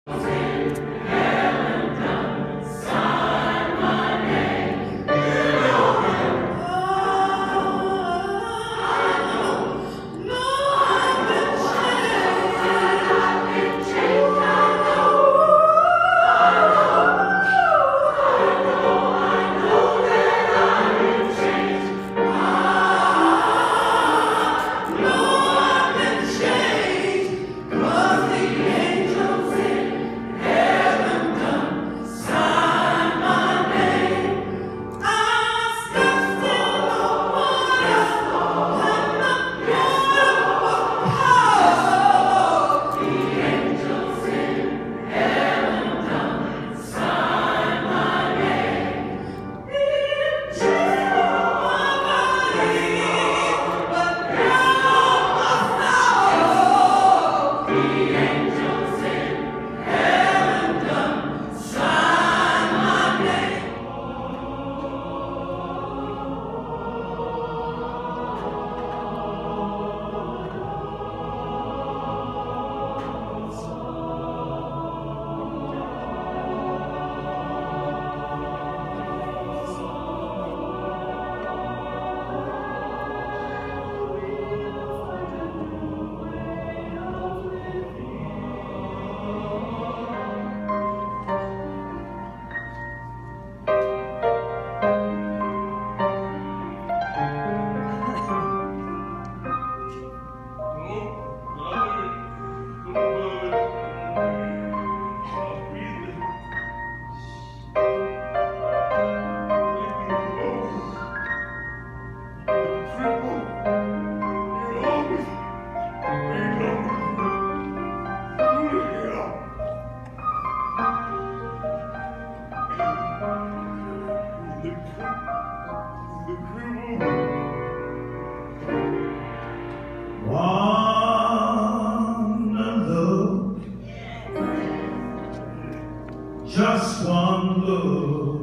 Just one look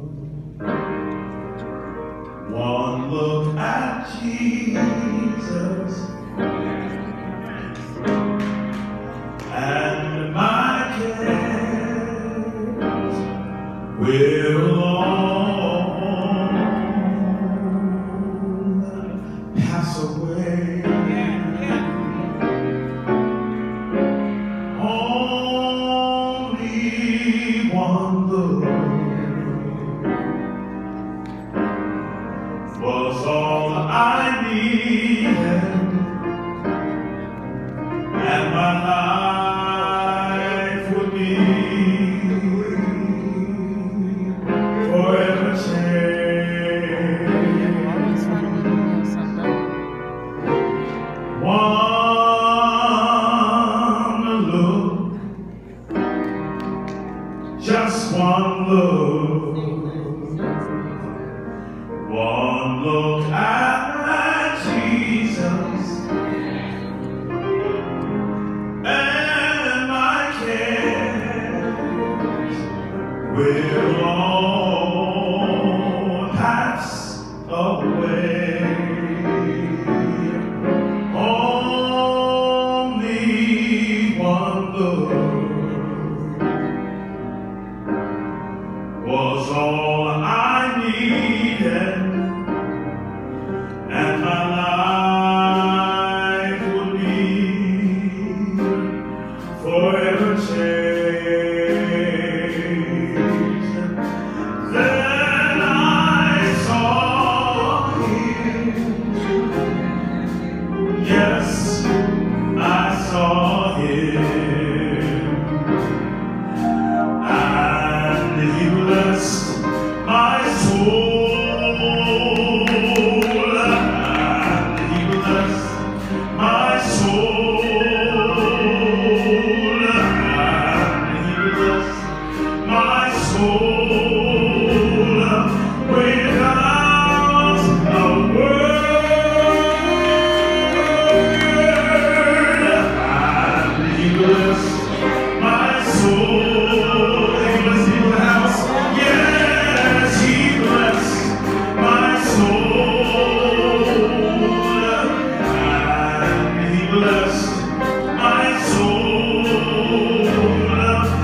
at Jesus, and my cares will all pass away. One look was all I needed, and my life would be forever changed. One look, just one look at Jesus, and my cares will all pass away. Only one look was all I needed, and my life would be forever changed. Then I saw him, yes, I saw him. He blessed my soul, and he blessed my soul, and he blessed my soul without a word, and he blessed my soul. Blessed my soul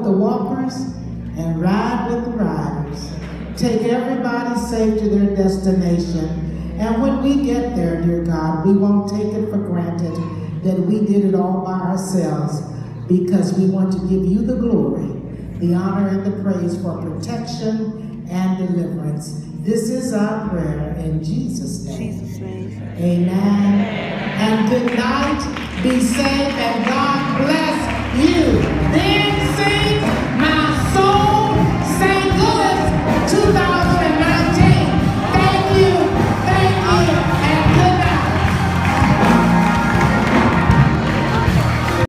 the walkers and ride with the riders. Take everybody safe to their destination. And when we get there, dear God, we won't take it for granted that we did it all by ourselves, because we want to give you the glory, the honor, and the praise for protection and deliverance. This is our prayer in Jesus' name. Amen. And good night. Be safe, and God bless